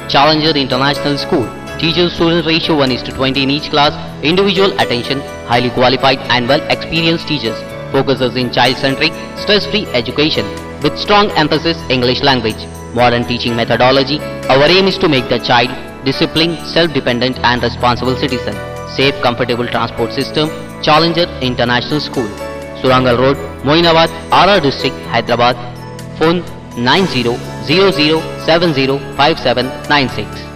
Challenger International School. Teacher-student ratio 1:20 in each class. Individual attention, highly qualified and well-experienced teachers. Focuses in child-centric, stress-free education with strong emphasis English language. Modern teaching methodology. Our aim is to make the child disciplined, self-dependent and responsible citizen. Safe, comfortable transport system. Challenger International School. Surangal Road, Moinabad, RR District, Hyderabad. Phone 9000705796.